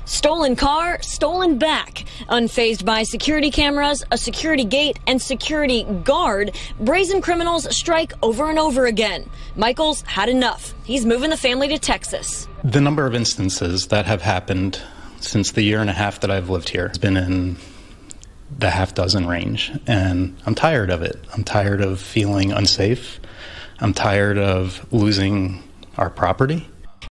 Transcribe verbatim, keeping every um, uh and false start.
Stolen car, stolen back. Unfazed by security cameras, a security gate, and security guard, brazen criminals strike over and over again. Michael's had enough. He's moving the family to Texas. The number of instances that have happened since the year and a half that I've lived here has been in the half dozen range, and I'm tired of it. I'm tired of feeling unsafe. I'm tired of losing our property.